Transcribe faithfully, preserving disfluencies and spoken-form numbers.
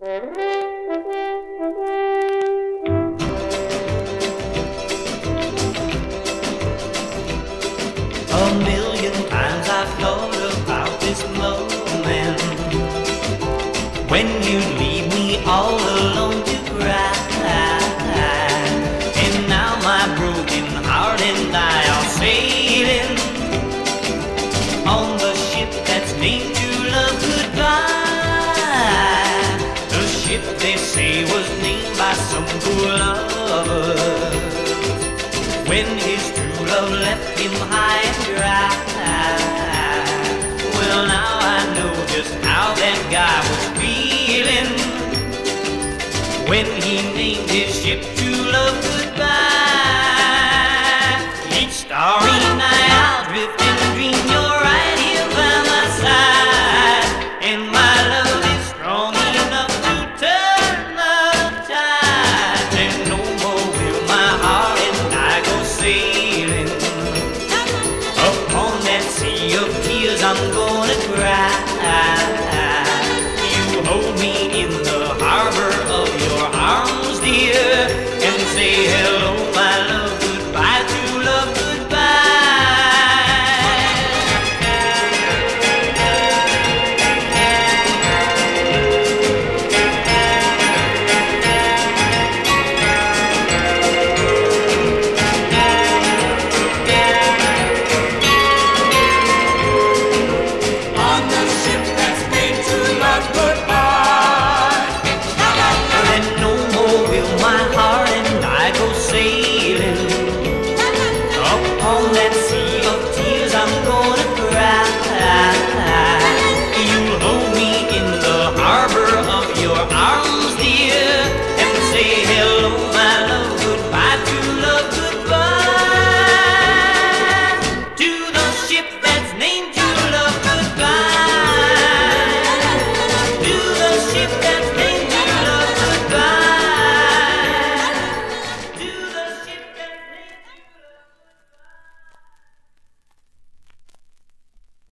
A million times I've thought about this moment when you leave me all alone to cry. And now my broken heart and I are sailing on the ship that's named True Love Goodbye. The ship they say was named by some poor lover when his true love left him high and dry. Well, now I know just how that guy was feeling when he named his ship True Love Goodbye. Each starry night I'll drift and dream you're right here by my side, and my love is strong enough to turn the tide. And no more will my heart and I go sailing upon that sea of tears. I'm gonna cry.